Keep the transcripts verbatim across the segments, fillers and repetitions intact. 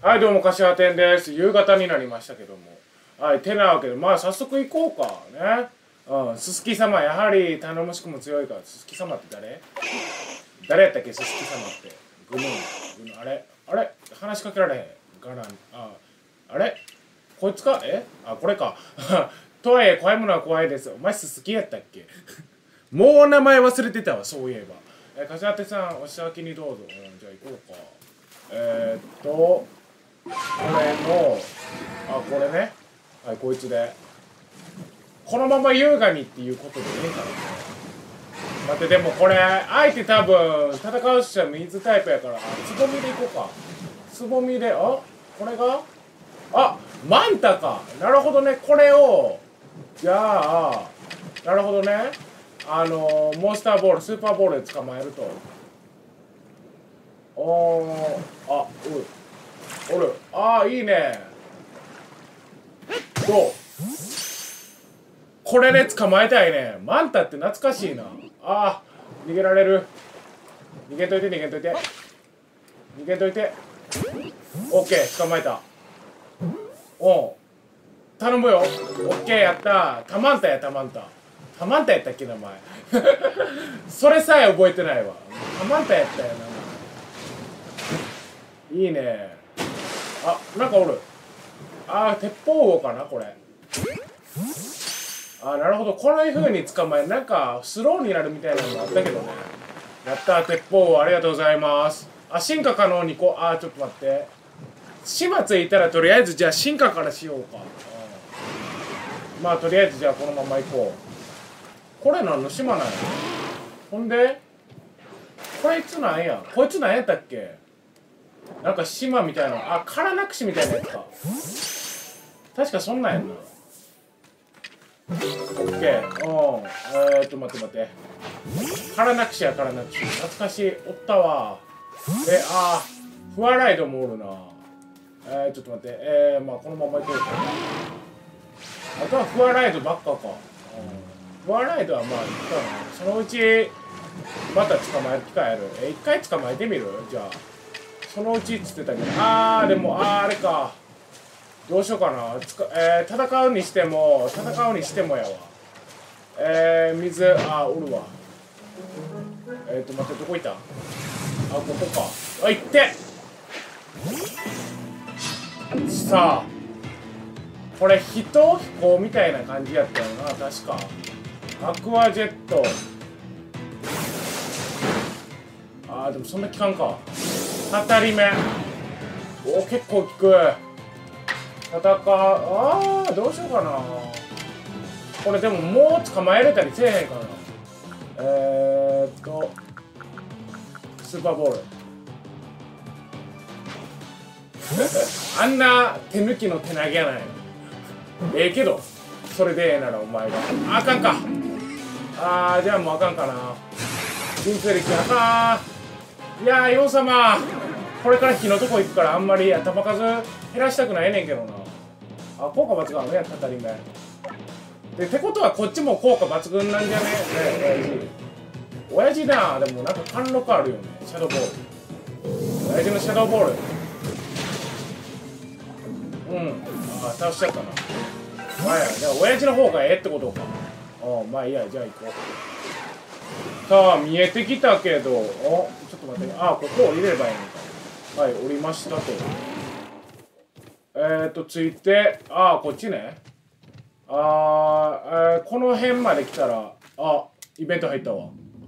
はい、どうも、柏店です。夕方になりましたけども。はい、てなわけで、まあ、早速行こうか。ね。うん、すすき様、やはり頼もしくも強いから。すすき様って誰誰やったっけ、すすき様って。グヌン、グヌン、あれあれ話しかけられへん。ガラン、あ、あれこいつかえあ、これか。とはいえ、怖いものは怖いです。お前すすきやったっけもう名前忘れてたわ、そういえば。え、柏手さん、お先にどうぞ。うん、じゃあ行こうか。えー、っと、これの、あ、これね。はい、こいつで。このまま優雅にっていうことでいいかな。待って、でもこれ、相手多分、戦う人は水タイプやから、つぼみでいこうか。つぼみで、あこれがあ、マンタか。なるほどね、これを、じゃあ、なるほどね。あの、モンスターボール、スーパーボールで捕まえると。おー、あ、おる。おる。ああ、いいね。どうこれで捕まえたいね。マンタって懐かしいな。ああ、逃げられる。逃げといて、逃げといて。逃げといて。オッケー、捕まえた。おう。頼むよ。オッケー、やった。タマンタや、タマンタ。タマンタやったっけ、名前。それさえ覚えてないわ。タマンタやったよ、名前。いいね。あ、なんかおる。ああ、鉄砲王かな、これ。あ、なるほど。こういう風に捕まえ、なんか、スローになるみたいなのもあったけどね。やったー、鉄砲王、ありがとうございます。あ、進化可能にこう、あー、ちょっと待って。島ついたら、とりあえず、じゃあ、進化からしようか。うん、まあ、とりあえず、じゃあ、このまま行こう。これ何の島なんや。ほんで、こいつなんや。こいつなんやったっけなんか島みたいな。あ、カラナクシみたいなやつか。確かそんなんやんな。オッケー。うん。えーっと、待って待って。カラナクシや、カラナクシ。懐かしい。おったわ。え、あー、フワライドもおるな。えー、ちょっと待って。えー、まあ、このまま行こうか。あとはフワライドばっかか。うん、フワライドはまあ、いったな。そのうち、また捕まえる機会ある。え、一回捕まえてみるじゃあ。そのうちっつってたけど。あー、でも、あー、あれか。どうしようかな。つかえー、戦うにしても、戦うにしてもやわ。えー、水、あー、おるわ。えーと、待って、どこ行った？あ、ここか。あ、行ってさあ、これ、人飛行みたいな感じやったよな、確か。アクアジェット。あー、でもそんな効かんか。当たり目。おー、結構効く。戦う。あー、どうしようかな。これでももう捕まえれたりせえへんかな。えーっとスーパーボールあんな手抜きの手投げやないの。ええけどそれでええならお前があかんか。あー、じゃあもうあかんかな。人生歴あかん。いやー、ヨウ様、これから火のとこ行くからあんまり球数減らしたくないねんけどな。あ、効果抜群ね、当たり前で。ってことはこっちも効果抜群なんじゃねえ、親父。親父な、でもなんか貫禄あるよね、シャドーボール。親父のシャドーボール。うん、あ、倒しちゃったな。まあや、じゃあ親父の方がええってことか。あ、まあいいや、じゃあ行こう。さあ、見えてきたけど、お、ちょっと待って、あ、ここ降りればいいのか。はい、降りましたと。えーと、ついて、ああ、こっちね。あー、えー、この辺まで来たら、あ、イベント入ったわ。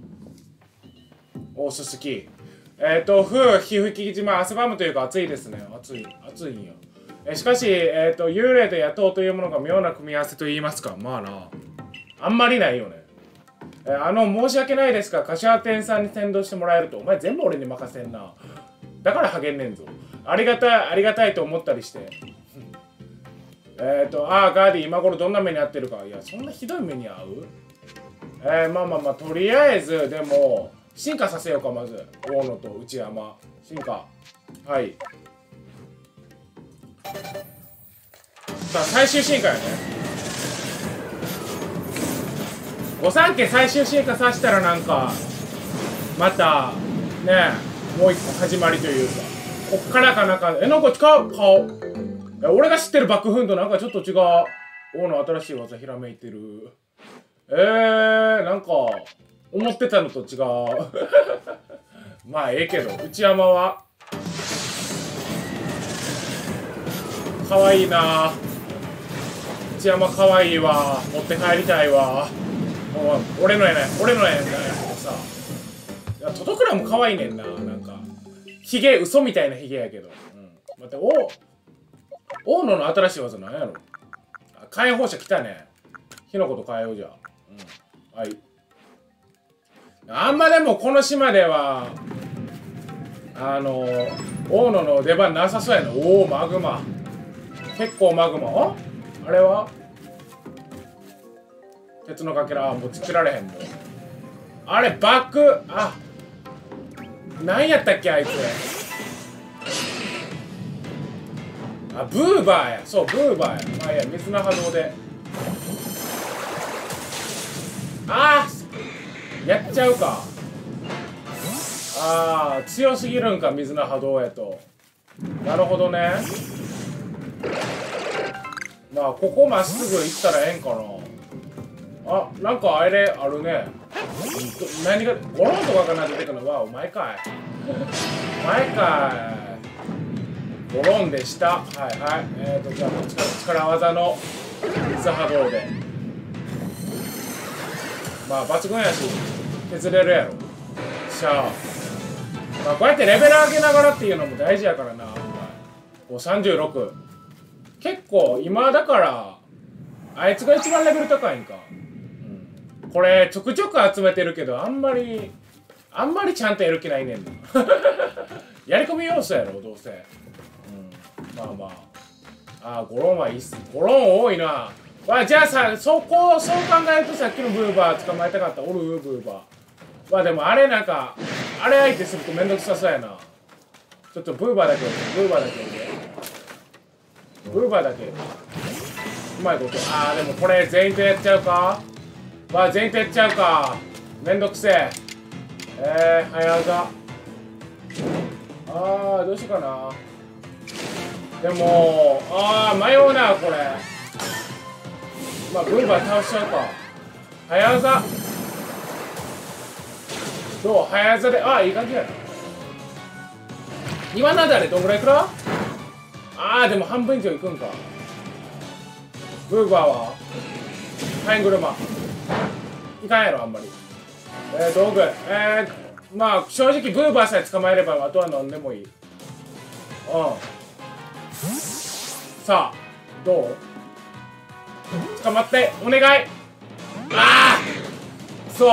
お、すすき。えっ、ー、と、風、ひふき島、汗ばむというか暑いですね。暑い、暑いんよ。え、しかし、えっ、ー、と、幽霊と野党というものが妙な組み合わせと言いますか。まあな。あんまりないよね。えー、あの、申し訳ないですが、柏店さんに先導してもらえると、お前全部俺に任せんな。だから励んねんぞ。ありがたい、ありがたいと思ったりして。えっと、ああ、ガーディ、今頃どんな目に遭ってるか。いや、そんなひどい目に遭う？えー、まあまあまあ、とりあえず、でも、進化させようか、まず。大野と内山。進化。はい。さあ、最終進化やね。御三家最終進化させたらなんか、また、ね、もう一個始まりというか。 こっからかなんか、え、なんか違う顔。え、俺が知ってる爆風となんかちょっと違う。王の新しい技ひらめいてる。えー、なんか、思ってたのと違う。まあ、ええけど、内山は、かわいいな。内山かわいいわ。持って帰りたいわ。もう俺のやない、俺のやないけどさ。いや、届くのもかわいいねんな。なんか、ヒゲ、嘘みたいなヒゲやけど。うん。待って、お大野の新しい技なんやろ。火炎放射来たね。火のこと変えようじゃ。うん。はい。あんまでもこの島では、あの、大野の出番なさそうやな。おお、マグマ。結構マグマ。ああれは鉄のかけら、もう作られへんもん。あれ、バック、あ、何やったっけ、あいつ。あ、ブーバーや。そう、ブーバーや。まあいや、水の波動で。ああやっちゃうか。ああ、強すぎるんか、水の波動やと。なるほどね。まあ、ここまっすぐ行ったらええんかな。あ、なんかあれあるね。何が、ゴロンとかかな出てくるのは、お前かい。お前かい。ゴロンでした。はいはい。えーと、じゃあ、力、力技の水波動で。まあ、抜群やし、削れるやろ。しゃあ。まあ、こうやってレベル上げながらっていうのも大事やからな。こうさんじゅうろく。結構、今だから、あいつが一番レベル高いんか。うん、これ、ちょくちょく集めてるけど、あんまり、あんまりちゃんとやる気ないねんな。やり込み要素やろ、どうせ。うん、まあまあ。ああ、ゴロンはいいっす。ゴロン多いな。わあ、じゃあさ、そこ、そう考えるとさっきのブーバー捕まえたかった。おるブーバー。わあ、でもあれなんか、あれ相手するとめんどくさそうやな。ちょっとブーバーだけ、ブーバーだけで。ブーバーだけ。うまいこと。ああ、でもこれ全員とやっちゃうか。わあ、全員とやっちゃうか。めんどくせえ。えー、早技。ああ、どうしようかな。でも、ああ、迷うな、これ。まあ、ブーバー倒しちゃうか。早技。どう早技で、ああ、いい感じやな。今なだれどんぐらいくらああ、でも半分以上いくんか。ブーバーは火炎車。いかんやろ、あんまり。えー、道具。えー、まあ、正直ブーバーさえ捕まえれば、あとは何でもいい。うん。さあ、どう捕まって、お願い。ああそう。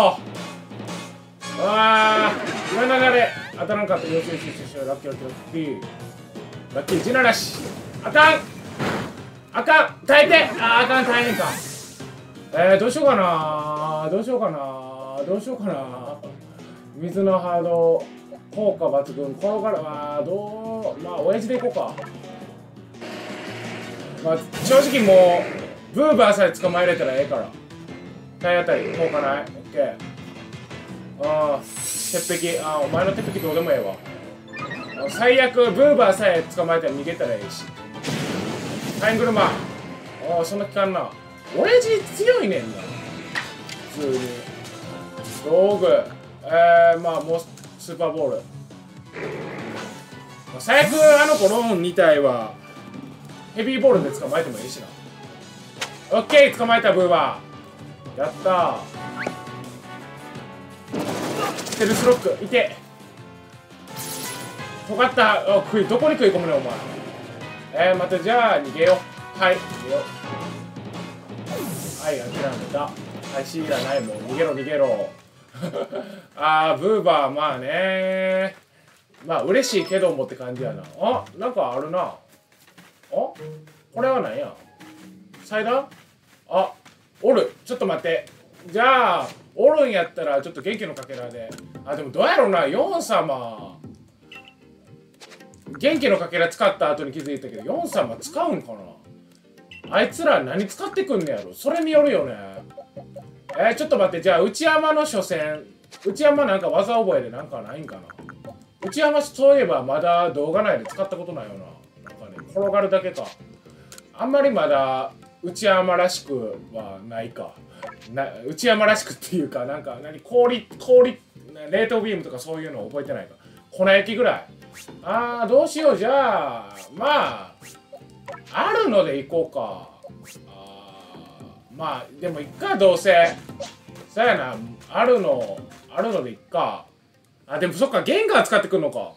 ああ今流れ当たらんかった。よしよしよしよし、ラッキーラッキーラッキーラッキー。地ならしあかんあかん耐えて。あああかん大変か。えー、どうしようかなどうしようかなどうしようかな水の波動効果抜群。このからはどうまあ親父でいこうか。まあ正直もうブーバーさえ捕まえれたらええから。体当たり効果ない。オッケー。ああ鉄壁。ああお前の鉄壁どうでもええわ。最悪ブーバーさえ捕まえたら逃げたらええし。火炎車。ああそんな効かんな。親父強いねんな普通に。道具えー、まあもうスーパーボール。最悪あの子ローンに体はヘビーボールで捕まえてもいいしな。オッケー捕まえたブーバー。やったー。ステルスロックいて尖った。あ食いどこに食い込むねお前。えー、またじゃあ逃げよう。はい逃げよう。はい諦めた。はいシーラないもん。逃げろ逃げろ。あーブーバーまあねまあ嬉しいけどもって感じやな。あなんかあるな。あこれは何や祭壇。あおる。ちょっと待って。じゃあおるんやったらちょっと元気のかけらで。あでもどうやろうな。ヨン様元気のかけら使った後に気づいたけどヨン様使うんかな。あいつら何使ってくんねやろ。それによるよね。えー、ちょっと待って。じゃあ内山の初戦内山なんか技覚えでなんかないんかな。 内山そういえばまだ動画内で使ったことないよな。なんかね、転がるだけか。あんまりまだ内山らしくはないか。な内山らしくっていうか、なんか何氷、氷、冷凍ビームとかそういうの覚えてないか。粉焼きぐらい。あー、どうしよう。じゃあ、まあ、あるのでいこうか。あまあ、でもいっか、どうせ。そうやな、あるの、あるのでいっか。あ、でもそっか、ゲンガー使ってくんのか。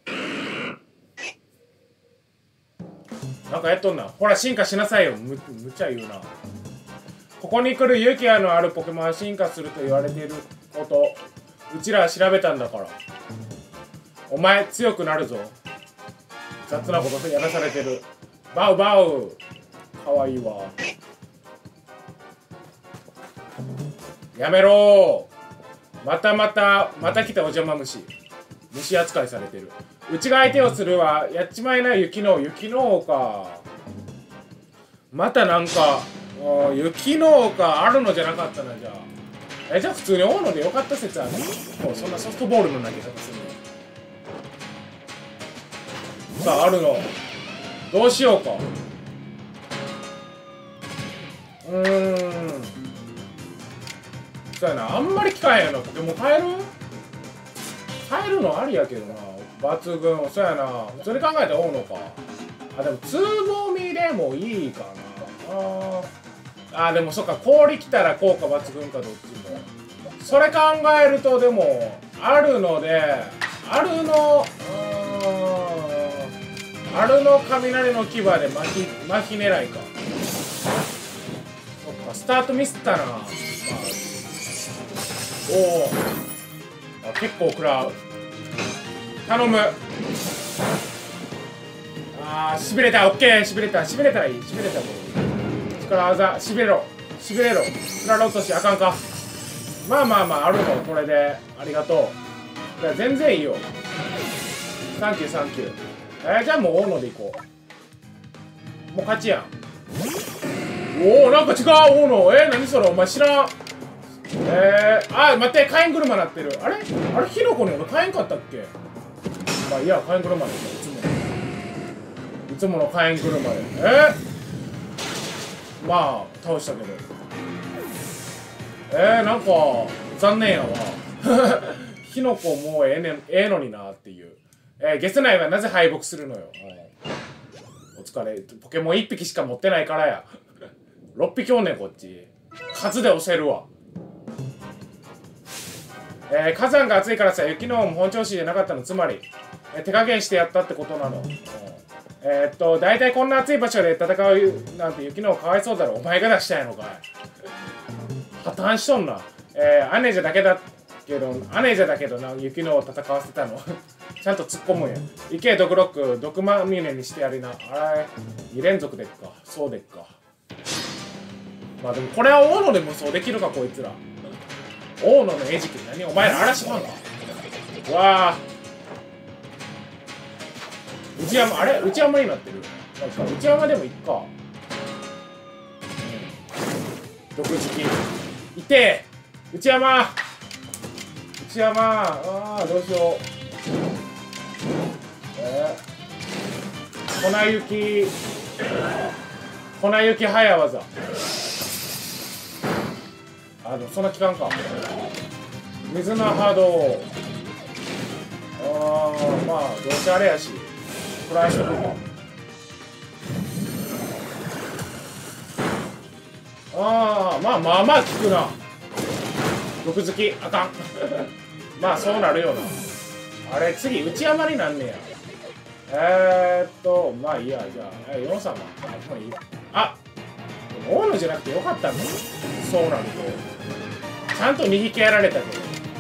なんかやっとんな。ほら、進化しなさいよ。む、むちゃ言うな。ここに来る勇気あのあるポケモンは進化すると言われていること、うちらは調べたんだから。お前、強くなるぞ。雑なことやらされてる。バウバウ。かわいいわ。やめろー。またまた、また来たお邪魔虫。虫扱いされてる。うちが相手をするは、やっちまいな雪の、雪の王か。またなんか、雪の王か、あるのじゃなかったな、じゃあ。え、じゃあ普通に大野でよかった説ある。もうそんなソフトボールの投げ方するの。さあ、あるの。どうしようか。うーん。そうやな、あんまり聞かへんやな。ポケモン変える変えるのありやけどな。抜群。そうやな。普通に考えたら大野か。あ、でも、つぼみでもいいかな。あーあ、でもそっか、氷来たら効果抜群か、どっちも。それ考えると、でも、あるので、あるの、うーん、あるの雷の牙で巻き、巻き狙いか。そっか、スタートミスったな。まあ、おお、あ、結構食らう。頼む。あー、しびれた。オッケー、しびれた。しびれたらいい。しびれたらいい。力技、しびれろ。しびれろ。つらろうとし、あかんか。まあまあまあ、あるの、これで。ありがとう。いや、全然いいよ。サンキュー、サンキュー。えー、じゃあもう大野でいこう。もう勝ちやん。おお、なんか違う、大野。えー、何それ、お前知らん。えー、あー、待って、火炎車なってる。あれあれ、ヒノコに俺火炎かったっけ。まあいや、火炎車ですよ、いつも。いつもの火炎車で。えー、まあ、倒したけど。えー、なんか、残念やわ。ヒノコもうええねん、ええのになっていう。えー、ゲス内はなぜ敗北するのよ。お疲れ。ポケモンいっぴきしか持ってないからや。ろっぴきおんねん、こっち。数で押せるわ。えー、火山が熱いからさ、雪の本調子じゃなかったの、つまり、えー、手加減してやったってことなの。うん、えー、っと、大体こんな暑い場所で戦うなんて雪のかわいそうだろ。お前が出したやのかい。破綻しとんな。えー、姉じゃだけだけど、姉じゃだけどな、雪のを戦わせたの。ちゃんと突っ込むんや。いけ、毒ロック、毒まみれにしてやりな。あれ、に連続でっか。そうでっか。まあでも、これは大野でもそうできるか、こいつら。大野の餌食何お前ら嵐ファンか。うわあ内山あれ内山になってる。なんか内山でもいっか。毒好きいてえ内山内山ああどうしよう。えー、粉雪粉雪早技。あ、でもそんな期間か。水の波動。ああ、まあ、どうせあれやし。トライしとくか。ああ、まあまあまあ効くな。毒好き、あかん。まあ、そうなるよな。あれ、次、内山になんねや。えーっと、まあいいや、じゃあ、え、よん様。あ、もういい。あ大野じゃなくてよかったんだ。そうなると。ちゃんとにひきやられたけど、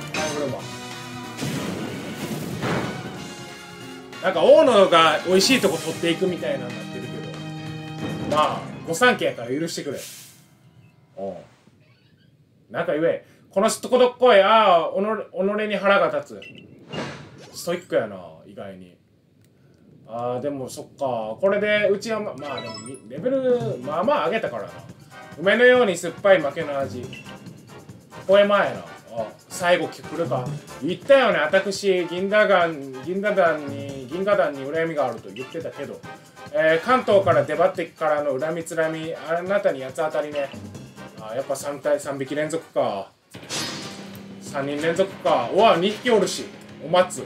なんか大野が美味しいとこ取っていくみたいなになってるけど、まあ御三家やから許してくれ。おうなんか言え。このとこどっこい。ああ、己に腹が立つ。ストイックやな、意外に。ああ、でもそっか。これで内山、まあでもレベルまあまあ上げたからな。梅のように酸っぱい負けの味。ポエマーやな。あ、 最後来るか。言ったよね、私銀河団銀河団に銀河団に恨みがあると言ってたけど、えー、関東から出張ってからの恨みつらみ、あなたに八つ当たりね。あ、やっぱさん体さんびき連続か。さんにん連続か。うわ、にひきおるし。お松。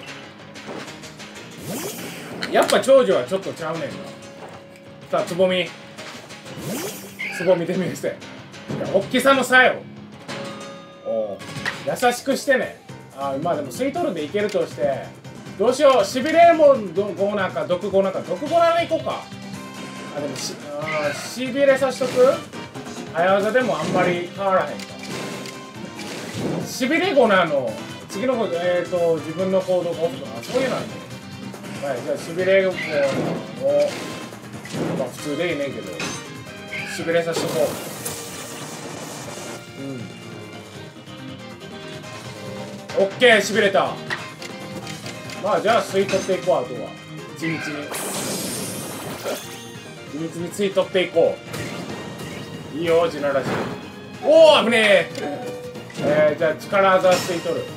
やっぱ長女はちょっとちゃうねんな。さあ、つぼみ。つぼみで見せて。おっきさの差よ。お優しくしてね。あ、まあでも吸い取るんでいけるとして。どうしよう。しびれもごなんか、毒ごなんか、毒ごならいこうか。あ、でもし、あしびれさしとく。早技でもあんまり変わらへんか。しびれごなの次のこと、えっ、ー、と自分の行動がオフとかそういうのあるね。はい、じゃあしびれごをまあ普通でいいねんけど、しびれさしとこう。うん。オッケー、しびれた。まあじゃあ吸い取っていこう。あとは地道に地道に吸い取っていこう。いいよ、地ならし。おお、危ねえ。えー、じゃあ力技吸い取る。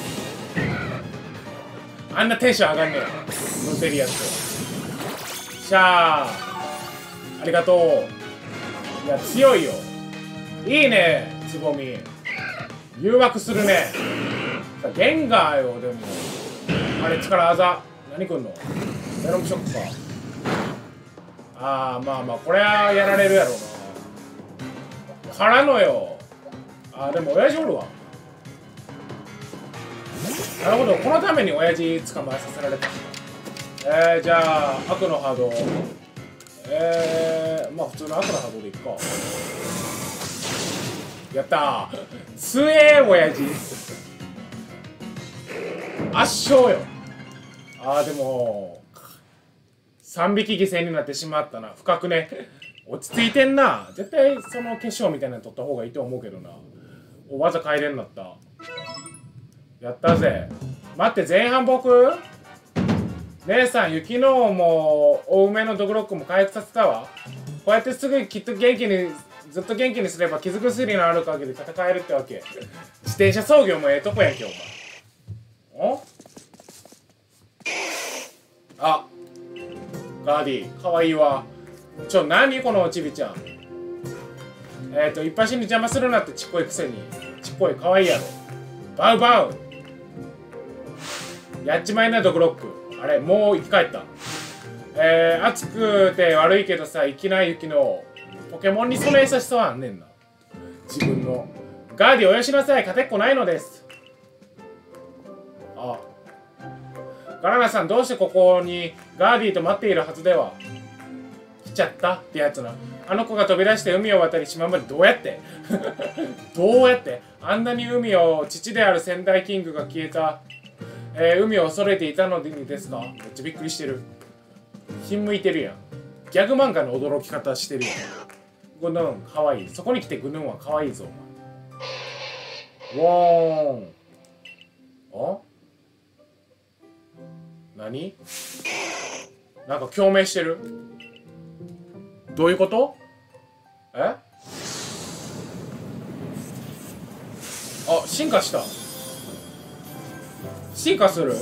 あんなテンション上がんねえよ、乗せるやつ。しゃあ、ありがとう。いや、強いよ。いいね、つぼみ。誘惑するね。さあ、ゲンガーよ、でも。あれ、力技。何くんの？メロンショックか。ああ、まあまあ、これはやられるやろうな。からのよ。あー、でも親父おるわ。なるほど、このために親父捕まえさせられた。えー、じゃあ悪の波動。えー、まあ普通の悪の波動でいくか。やったー、強えー親父。圧勝よ。あー、でもさんびき犠牲になってしまったな。深くね。落ち着いてんな。絶対その化粧みたいなの取った方がいいと思うけどな。お、技変えれんなった。やったぜ。待って、前半僕姉さん、雪の王もお梅のドグロックも回復させたわ。こうやってすぐきっと元気にずっと元気にすれば傷薬のある限り戦えるってわけ。自転車操業もええとこやんけ、お前。おあ、ガーディかわいいわ。ちょ、何このおちびちゃん。えっと、一発に邪魔するなってちっこいくせに。ちっこい、かわいいやろ。バウバウ。やっちまいな、ドグロック。あれ、もう生き返った。えー、熱くて悪いけどさ、粋な雪のポケモンにその優しさはあんねんな。自分の。ガーディおよしなさい、勝てっこないのです。あ。ガラナさん、どうしてここにガーディと待っているはずでは。来ちゃったってやつな。あの子が飛び出して海を渡り島までどうやってどうやってあんなに海を父である仙台キングが消えた、えー、海を恐れていたのにですか。めっちゃびっくりしてる。ひんむいてるやん。ギャグ漫画の驚き方してるやん。グヌンかわいい。そこに来てグヌンはかわいいぞお前。ウォーン。あ、何なんか共鳴してる。どういうこと？え？あ、進化した。進化する。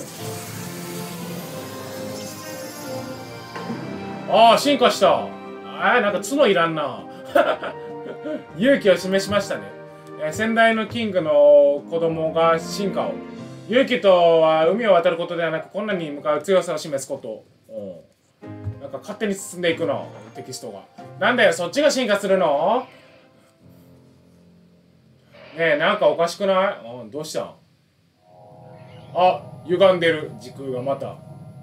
ああ、進化した。ああ、なんか角いらんな。勇気を示しましたね。えー、先代のキングの子供が進化を。勇気とは海を渡ることではなく、困難に向かう強さを示すこと。うん、なんか勝手に進んでいくの、テキストが。なんだよ、そっちが進化するの？ねえ、なんかおかしくない？うん、どうしたん？あ、歪んでる、時空がまた。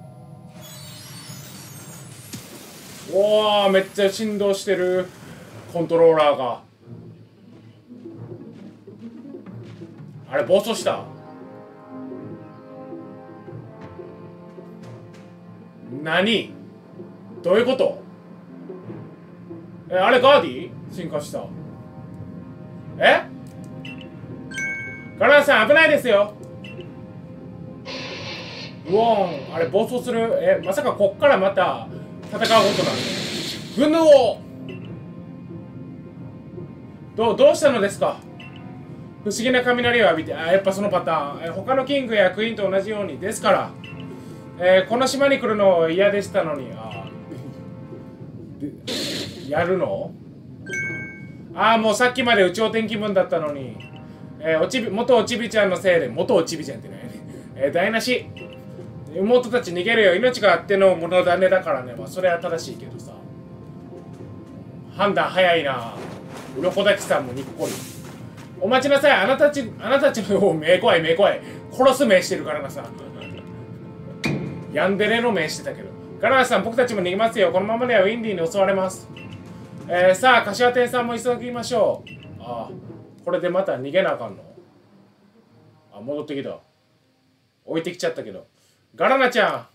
おー、めっちゃ振動してる、コントローラーが。あれ、暴走した。何？どういうこと？え、あれガーディ？進化した。え？ガラナさん危ないですよ。ウォーン、あれ暴走する。え、まさかこっからまた戦うことなんで。グヌオどう、どうしたのですか？ 不思議な雷を浴びて、あ、やっぱそのパターン。え他のキングやクイーンと同じように。ですから、えー、この島に来るの嫌でしたのに。あやるの？ああ、もうさっきまで有頂天気分だったのに。えー、おちび元おちびちゃんのせいで、元おちびちゃんってね。えー、台無し。妹たち逃げるよ。命があってのものだねだからね。まあ、それは正しいけどさ。判断早いな。鱗滝さんもにっこり。お待ちなさい。あなたたち、あなたたちの目怖い目怖い。殺す目してるからなさ。ヤンデレの目してたけど。ガラナさん、僕たちも逃げますよ。このままではウィンディに襲われます。えー、さあ、柏店さんも急ぎましょう。ああ、これでまた逃げなあかんの？あ、戻ってきた。置いてきちゃったけど。ガラナちゃん。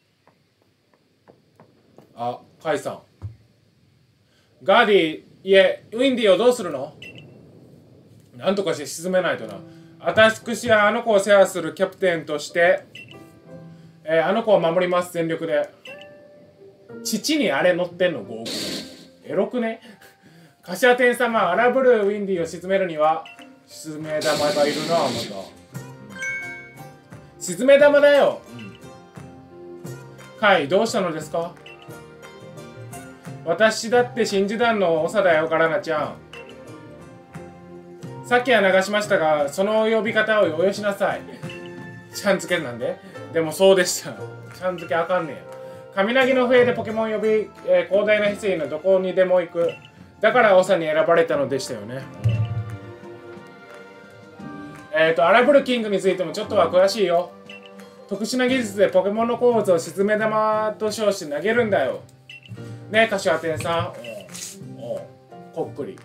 あ、カイさん。ガーディ、いえ、ウィンディをどうするの？なんとかして沈めないとな。私はあの子を世話するキャプテンとして、えー、あの子を守ります、全力で。父にあれ乗ってんの、ゴーグル。エロくね？柏店様、荒ぶるウィンディを沈めるには、沈め玉がいるな、また。沈め玉だよ。うん、カイ、どうしたのですか？私だって真珠団の長だよ、ガラナちゃん。さっきは流しましたが、その呼び方をおよしなさい。ちゃん付けなんで。でもそうでした。ちゃん付けあかんねや。雷の笛でポケモン呼び、えー、広大な翡翠のどこにでも行く。だから長に選ばれたのでしたよね。えっと、アラブルキングについてもちょっとは詳しいよ。特殊な技術でポケモンの好物を沈め玉と称して投げるんだよ。ねえ、柏店さん。おうおう、こっくり。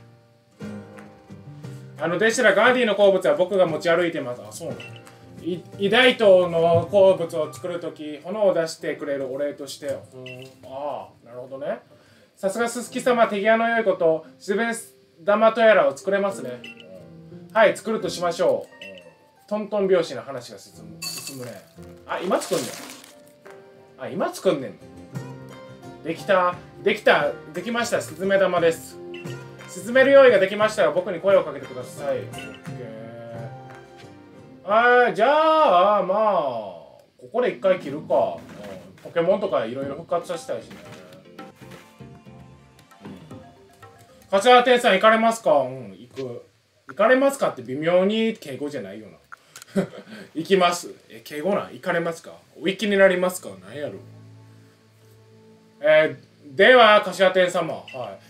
あの、でしたらガーディの好物は僕が持ち歩いてます。あ、そうなの。イダイトの好物を作るとき、炎を出してくれるお礼として。うん、ああ、なるほどね。さすがすすき様、手際の良いこと、沈め玉とやらを作れますね。うん、はい、作るとしましょう。うん、トントン拍子の話が進む、進むね。あ、今作んねん。あ、今作んねん。できた、できた、できました。沈め玉です。沈める用意ができましたら僕に声をかけてください。あー、じゃあ、まあ、ここで一回切るか。うん、ポケモンとかいろいろ復活させたいしね。うん、柏店さん行かれますか？うん、行く。行かれますかって微妙に敬語じゃないよな。行きます。え、敬語な？行かれますか？お行きになりますか？何やろ。えー、では、柏店様。はい。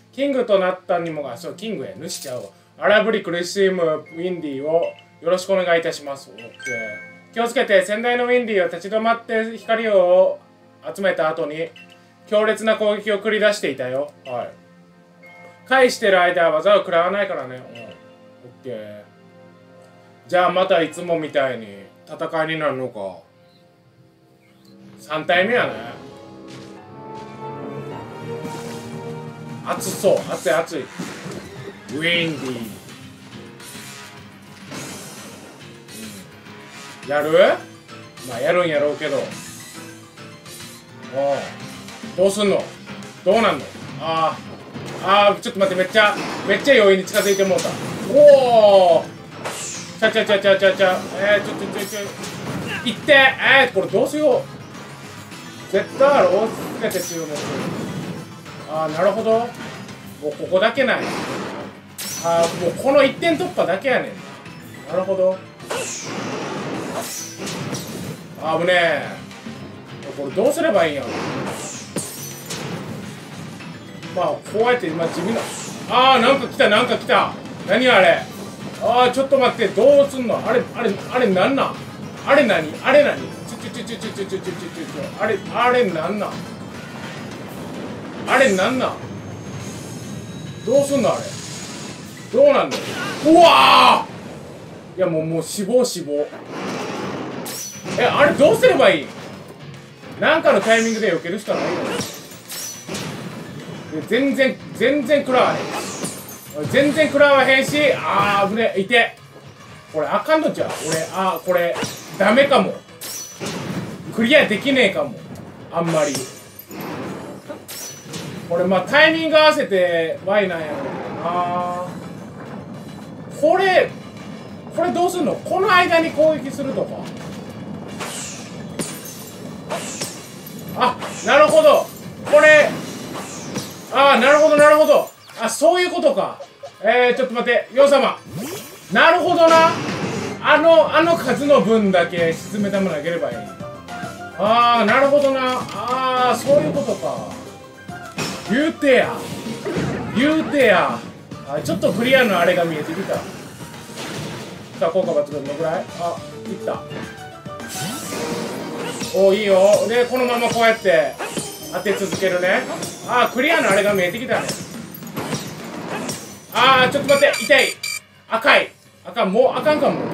キングとなったにもが、そう、キングへ、主ちゃうわ。荒ぶり苦しむウィンディをよろしくお願いいたします。オッケー。気をつけて、先代のウィンディは立ち止まって光を集めた後に、強烈な攻撃を繰り出していたよ。はい。返してる間は技を食らわないからね。うん。オッケー。じゃあまたいつもみたいに戦いになるのか。さん体目やね。熱そう。熱い熱い。ウィンディー。やる？まあやるんやろうけど。おう、どうすんの？どうなんの？ああ、あー、ちょっと待って、めっちゃめっちゃ容易に近づいてもうた。おお、ちゃちゃちゃちゃちゃちゃ、えー、ちょちょちょちょいって、えー、これどうしよう。絶対ある、大つけて注目。ああ、なるほど。もうここだけない。ああ、もうこのいってん突破だけやねんな。なるほど。あぶねえ。これどうすればいいんやろ。まあこうやって今地味な。ああ、なんか来た、なんか来た。何あれ。ああ、ちょっと待って、どうすんの。あれあれあれ、なんなん。あれ何、あれ何。ちょちょちょちょちょちょちょちょちょちょ、あれあれなんなん。あれなんなん。どうすんのあれ。どうなんだよ。うわー、いやもうもう死亡死亡。え、あれどうすればいい。なんかのタイミングで避けるしかないよね。全然全然食らわへん。全然食らわへんし、あー危ねえ、いて。これあかんのちゃう。俺、あーこれダメかも。クリアできねえかも。あんまりこれまあタイミング合わせて Y なんやろうけどな。これこれどうすんの？この間に攻撃するとか。あ、なるほど。これ、ああ、なるほどなるほど。あ、そういうことか。えー、ちょっと待って、ヨウ様。なるほどな。あの、あの数の分だけ沈めたもの投げればいい。ああ、なるほどな。ああ、そういうことか。言うてや。言うてや。あ、ちょっとクリアのあれが見えてきた。さあ、効果抜群のぐらい？あ、いった。おー、いいよ。で、このままこうやって当て続けるね。あー、クリアのあれが見えてきたね。あー、ちょっと待って、痛い。赤い。赤、もうあかんかもね。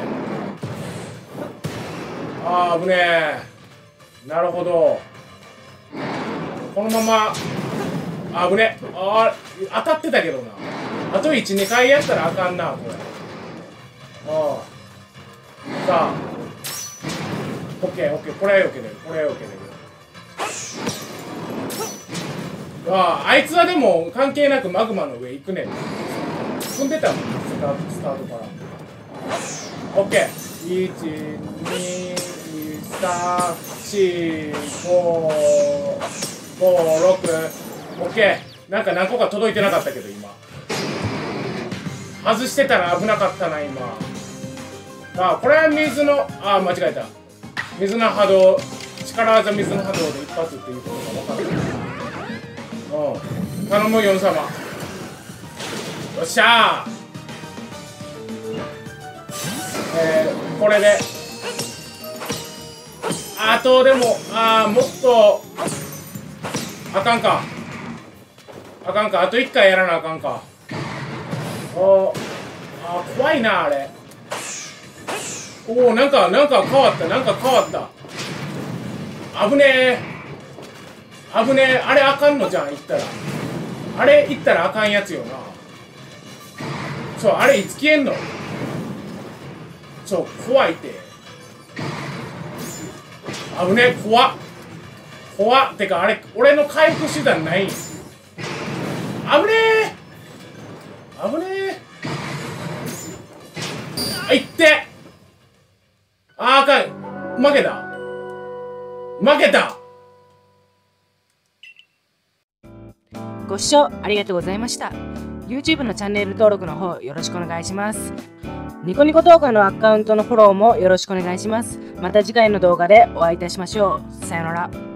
あー、危ねえ。なるほど。このまま、あぶね。あー、当たってたけどな。あといち、にかいやったらあかんな、これ。ああ。さあ。オッケー、オッケー。これはよけれる。これはよけれる。ああ、あいつはでも関係なくマグマの上行くね。踏んでたもん、スタート、スタートから。オッケー。いち、に、さん、よん、ご、ご、ろく。オッケー。なんか何個か届いてなかったけど、今。外してたら危なかったな、今。あ、これは水の、あ、間違えた。水の波動、力技水の波動で一発っていうことが分かる。うん。頼む、ヨン様。よっしゃー。えー、これで。あと、でも、あー、もっと、あかんか。あかんか。あといっかいやらなあかんか。おー、あー、怖いな、あれ。おお、なんか、なんか変わった、なんか変わった。危ねえ。危ねえ。あれあかんのじゃん、行ったら。あれ行ったらあかんやつよな。そう、あれいつ消えんの？そう、怖いって。危ねえ、怖っ。怖っ。てか、あれ、俺の回復手段ないん？危ねえ。危ねえ。あ、いってあー、あかん。負けた。負けた。 ご視聴ありがとうございました。YouTube のチャンネル登録の方よろしくお願いします。ニコニコ動画のアカウントのフォローもよろしくお願いします。また次回の動画でお会いいたしましょう。さよなら。